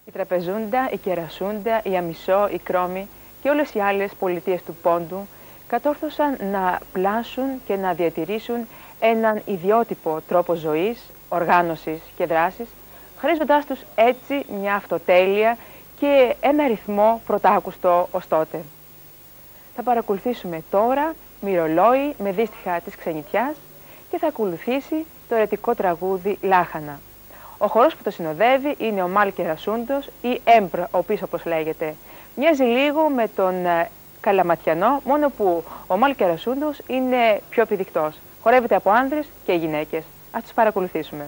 Η Τραπεζούντα, η Κερασούντα, η Αμισό, η Κρόμη και όλες οι άλλες πολιτείες του Πόντου κατόρθωσαν να πλάσουν και να διατηρήσουν έναν ιδιότυπο τρόπο ζωής, οργάνωσης και δράσης, χαρίζοντάς τους έτσι μια αυτοτέλεια και ένα ρυθμό πρωτάκουστο ως τότε. Θα παρακολουθήσουμε τώρα μυρολόι με δύστιχα της ξενιτιάς και θα ακολουθήσει το ερετικό τραγούδι «Λάχανα». Ο χορός που το συνοδεύει είναι ο Μάλ Κερασούντος ή Έμπρ, ο οποίος όπως λέγεται. Μοιάζει λίγο με τον Καλαματιανό, μόνο που ο Μάλ Κερασούντος είναι πιο πηδηχτός. Χορεύεται από άνδρες και γυναίκες. Ας τους παρακολουθήσουμε.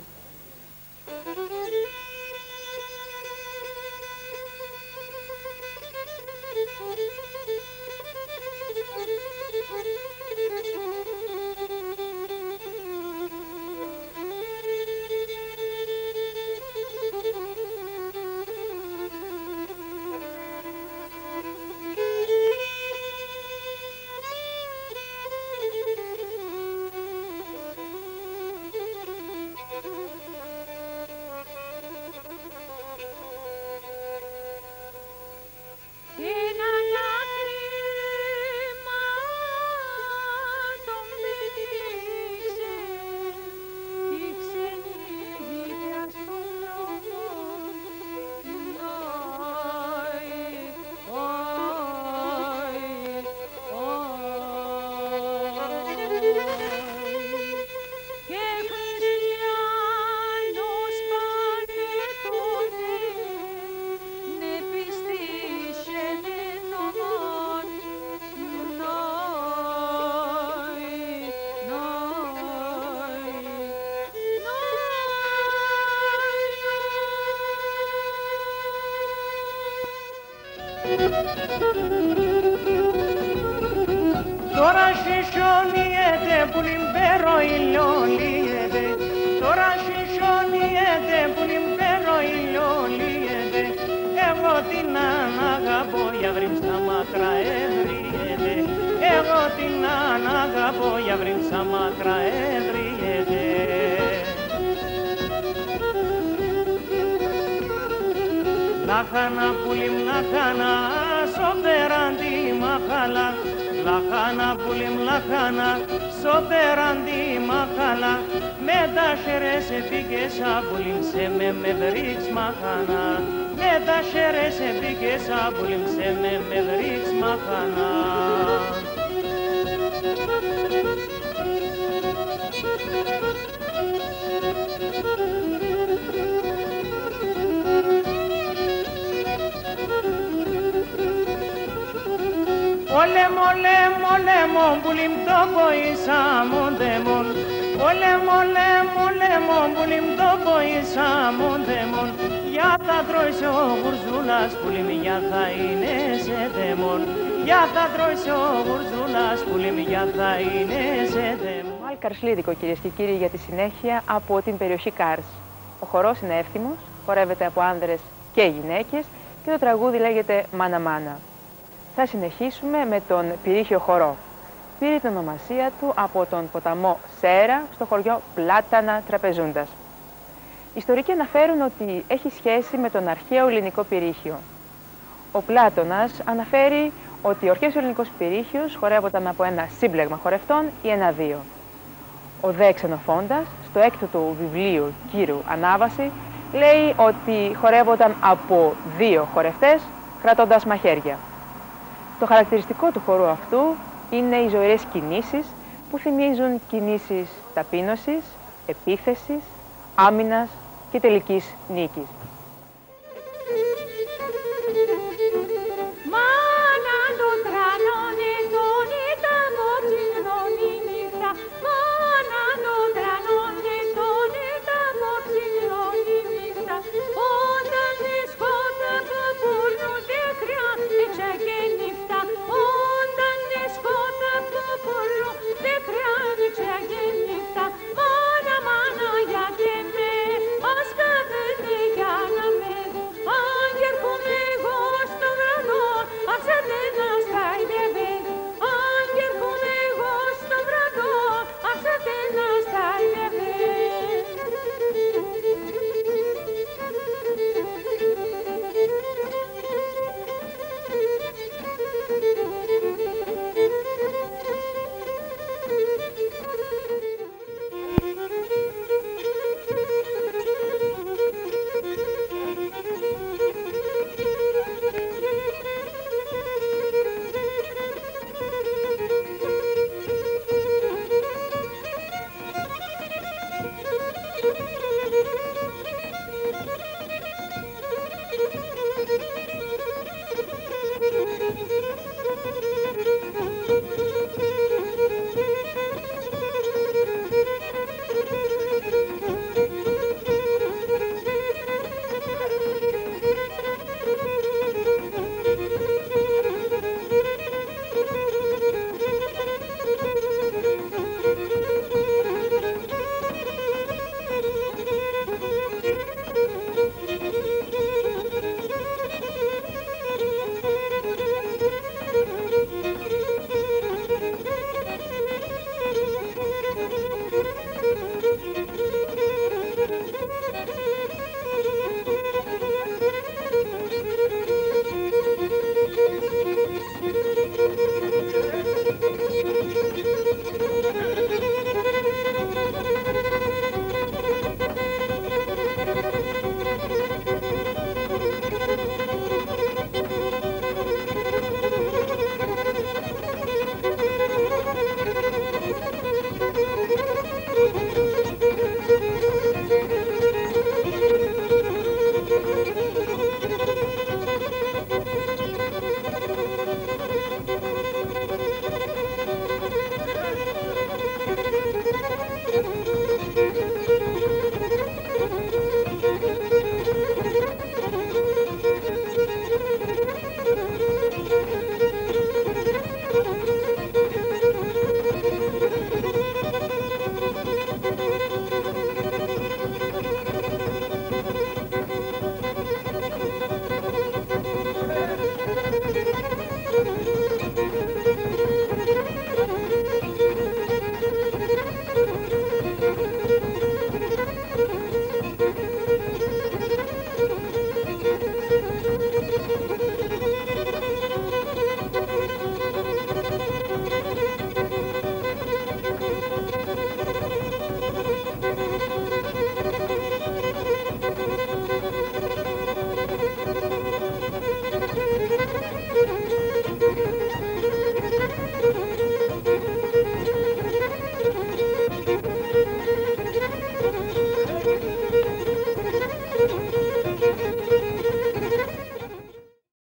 Τώρα σισιονιέται που λιμπέρω ηλιολίεται. Τώρα σισιονιέται που λιμπέρω ηλιολίεται. Εγώ την αναγαπώ για βρήμ στα μάκρα εδριέται. Εγώ την αναγαπώ για βρήμ στα μάκρα εδριέται. Λάχανα πουλιμ λάχανα σοπεράντι μαχαλά. Λάχανα πουλιμ λάχανα σοπεράντι μαχαλά. Με τα σερές επίκαισα πουλιμ σε με βρίξ μαχανά. Με τα σερές επίκαισα πουλιμ σε με βρίξ μαχανά. Όλεμο, λέμο, λέμο, πουλιμ το ποίησα μοντέμον. Όλεμο, λέμο, λέμο, πουλιμ το ποίησα μοντέμον. Για θα τρώησε ο γουρζούλας, πουλιμ για θα είναι σε δαίμον. Για θα τρώησε ο γουρζούλας, πουλιμ για θα είναι σε δαίμον. Μάλ Καρσλίδικο, κυρίες και κύριοι, για τη συνέχεια από την περιοχή Κάρς. Ο χορός είναι εύθυμος, χορεύεται από άνδρες και γυναίκες και το τραγούδι λέγεται «Μάνα Μάνα». Θα συνεχίσουμε με τον πυρίχιο χορό. Πήρε την ονομασία του από τον ποταμό Σέρα στο χωριό Πλάτανα Τραπεζούντας. Οι ιστορικοί αναφέρουν ότι έχει σχέση με τον αρχαίο ελληνικό πυρίχιο. Ο Πλάτωνας αναφέρει ότι ο αρχαίος ελληνικός πυρίχιος χορεύονταν από ένα σύμπλεγμα χορευτών ή ένα-δύο. Ο δε Ξενοφόντας, στο έκτο του βιβλίου Κύρου Ανάβαση, λέει ότι χορεύονταν από δύο χορευτές κρατώντας μαχαίρια. Το χαρακτηριστικό του χορού αυτού είναι οι ζωηρές κινήσεις που θυμίζουν κινήσεις ταπείνωσης, επίθεσης, άμυνας και τελικής νίκης.